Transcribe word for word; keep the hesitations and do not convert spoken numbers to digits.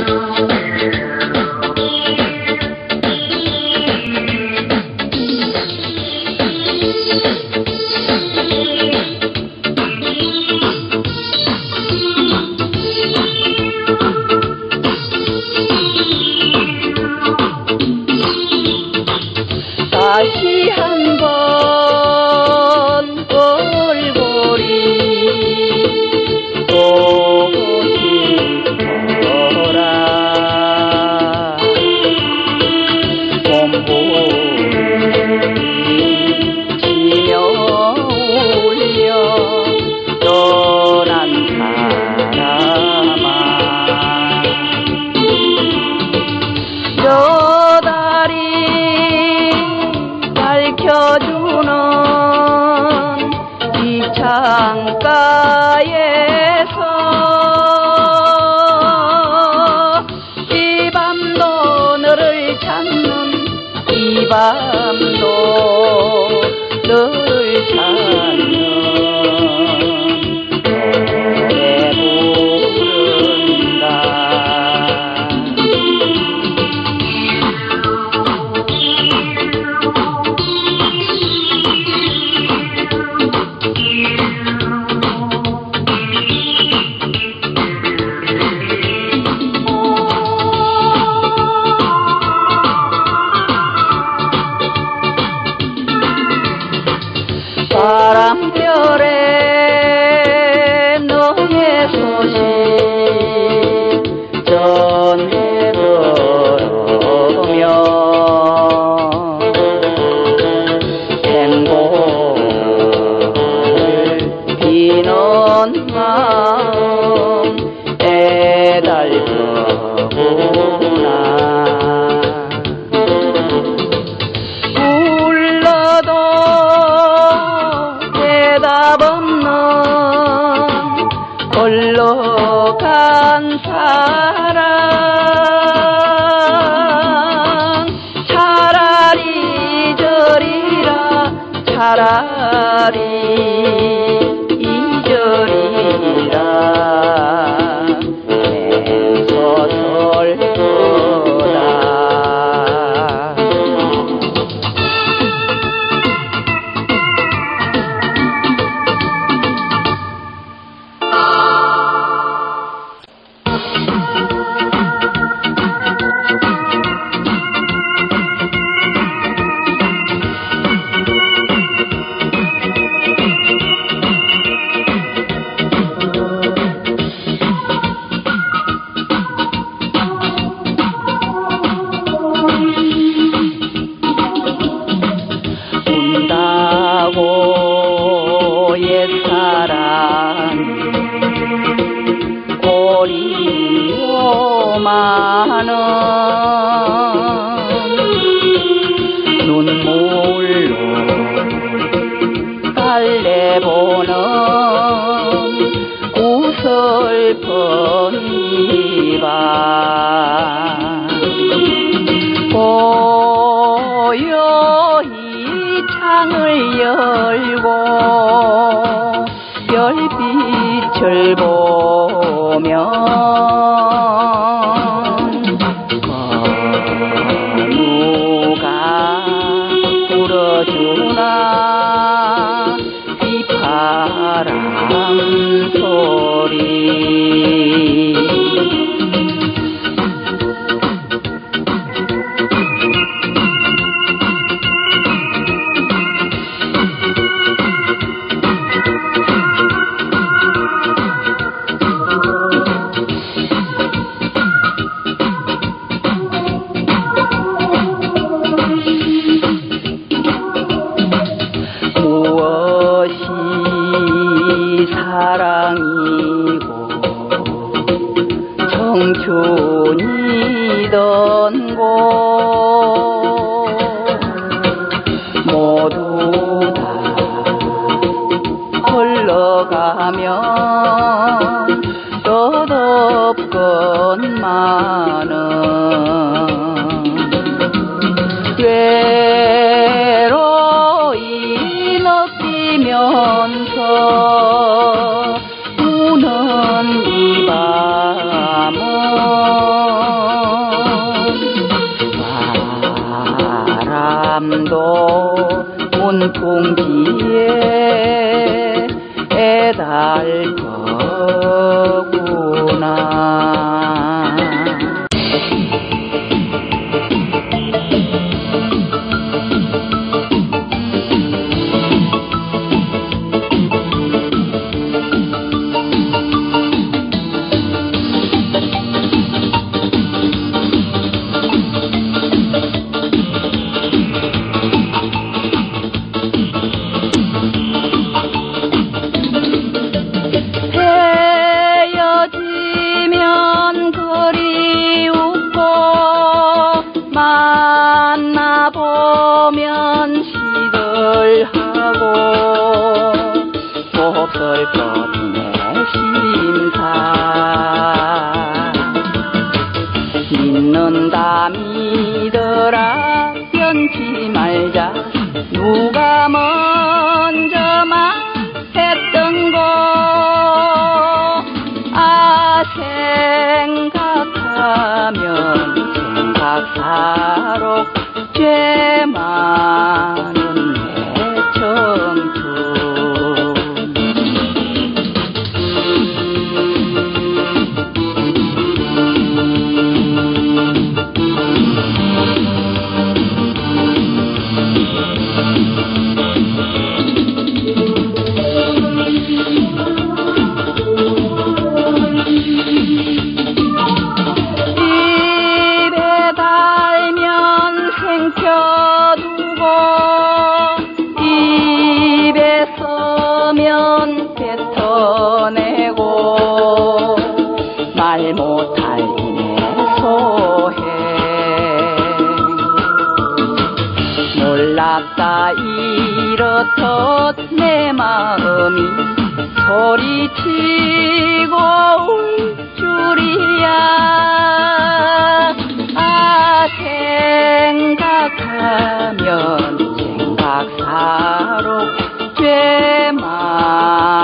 다시 한번 얼굴이 보고 싶어라. 봄보리 치며 울려 떠난 사람아, 저 달이 밝혀주는 이 창가에서 이 밤도 너를 찾는, 이 밤도 너를 찾는 노래 부른다. 바람결에 너의 소식 전해들으며 행복을 비는 마음 애달프구나. 불러도 대답 없는 홀로 간 사랑, 차라리 저리라, 차라리 잊으리라 맹서설 거다. 운다고 옛사랑 고리오마는 눈물로 달래보는 우슬픈 이 밤 고요히 창을 열고 별빛을 보면 누가 불어주나 비바람 소리. 무엇이 사랑이고 청춘이던 곳 모두 다 흘러가면 뜻없건만은 외로이 느끼면서 우는 이 밤은 밤도 문풍지에 애달 거구나. 헤어지면 그리우고 만나보면 시들하고 몹쓸 것내 심사. 믿는다 믿어라 변치 말자. 누가 먼저 말했던 거 아 생각하면 생각사로 죄 많은 내 청춘. 입에 달면 생겨두고 입에 써면 뱉어내고 말 못할 이내 소행. 몰랐다 이렇듯 내 마음이 소리치고 울 줄이야. 아 생각하면 생각사로 죄 많